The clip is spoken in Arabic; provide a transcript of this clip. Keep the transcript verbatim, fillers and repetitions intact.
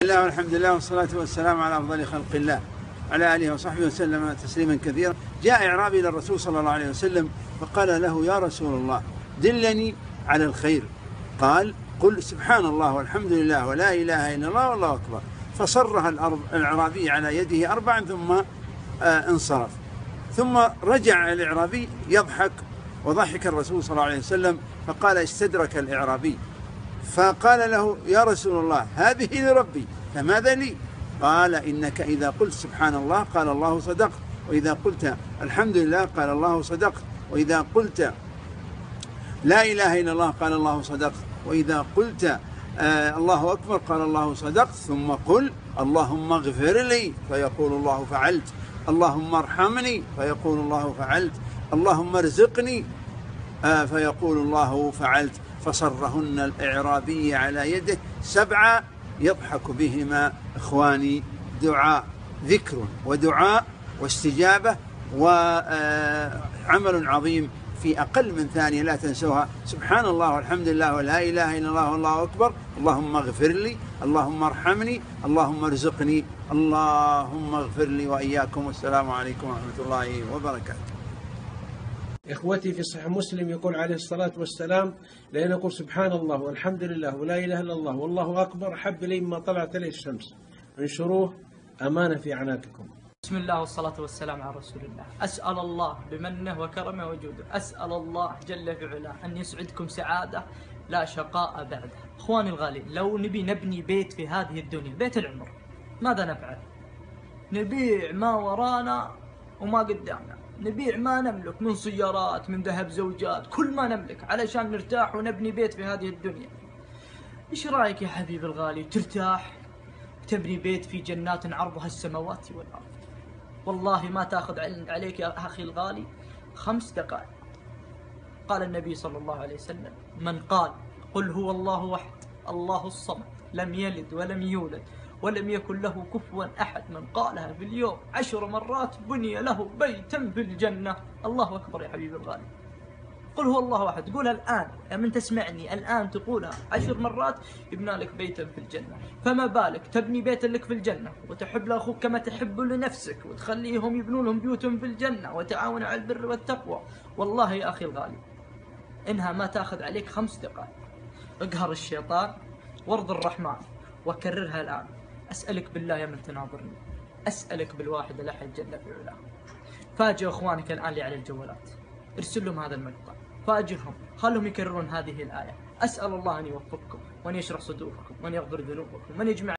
بسم الله والحمد لله والصلاة والسلام على أفضل خلق الله على آله وصحبه وسلم تسليما كثيرا. جاء إعرابي إلى الرسول صلى الله عليه وسلم فقال له: يا رسول الله دلني على الخير. قال: قل سبحان الله والحمد لله ولا إله إلا الله والله أكبر. فصرها الإعرابي على يده أربعا ثم آه انصرف. ثم رجع الإعرابي يضحك، وضحك الرسول صلى الله عليه وسلم فقال: استدرك الإعرابي فقال له: يا رسول الله هذه لربي فماذا لي؟ قال: إنك إذا قلت سبحان الله قال الله صدقت، وإذا قلت الحمد لله قال الله صدقت، وإذا قلت لا إله إلا الله قال الله صدقت، وإذا قلت آه الله أكبر قال الله صدقت. ثم قل اللهم اغفر لي فيقول الله فعلت، اللهم ارحمني فيقول الله فعلت، اللهم ارزقني آه فيقول الله فعلت. فصرهن الإعرابي على يده سبعة يضحك بهما إخواني. دعاء، ذكر ودعاء واستجابة وعمل عظيم في أقل من ثانية لا تنسوها. سبحان الله والحمد لله ولا إله إلا الله والله أكبر. اللهم اغفر لي، اللهم ارحمني، اللهم ارزقني، اللهم اغفر لي وإياكم. والسلام عليكم ورحمة الله وبركاته. إخوتي، في صحيح مسلم يقول عليه الصلاة والسلام: لأن أقول سبحان الله والحمد لله ولا إله إلا الله والله أكبر أحب إلي مما طلعت عليه الشمس. انشروه أمانة في أعناقكم. بسم الله والصلاة والسلام على رسول الله. أسأل الله بمنه وكرمه وجوده، أسأل الله جل في علاه أن يسعدكم سعادة لا شقاء بعدها. إخواني الغالين، لو نبي نبني بيت في هذه الدنيا، بيت العمر، ماذا نفعل؟ نبيع ما ورانا وما قدامنا، نبيع ما نملك من سيارات، من ذهب زوجات، كل ما نملك علشان نرتاح ونبني بيت في هذه الدنيا. إيش رأيك يا حبيب الغالي ترتاح تبني بيت في جنات عرضها السماوات والأرض؟ والله ما تأخذ عليك يا أخي الغالي خمس دقائق. قال النبي صلى الله عليه وسلم: من قال قل هو الله أحد الله الصمد لم يلد ولم يولد ولم يكن له كفوا أحد، من قالها في اليوم عشر مرات بني له بيتا في الجنة. الله أكبر يا حبيبي الغالي. قل هو الله أحد، قولها الآن يا من تسمعني الآن، تقولها عشر مرات يبنى لك بيتا في الجنة. فما بالك تبني بيتا لك في الجنة وتحب لأخوك كما تحب لنفسك، وتخليهم يبنون لهم بيوتهم في الجنة، وتعاونوا على البر والتقوى. والله يا أخي الغالي إنها ما تأخذ عليك خمس دقائق. اقهر الشيطان وارض الرحمن وكررها الآن. أسألك بالله يا من تناظرني، أسألك بالواحد الأحد جل في علاه، فاجئ إخوانك الآن اللي على الجوالات، ارسل لهم هذا المقطع، فاجئهم، خلهم يكررون هذه الآية. أسأل الله أن يوفقكم وأن يشرح صدوركم وأن يغفر ذنوبكم وأن يجمع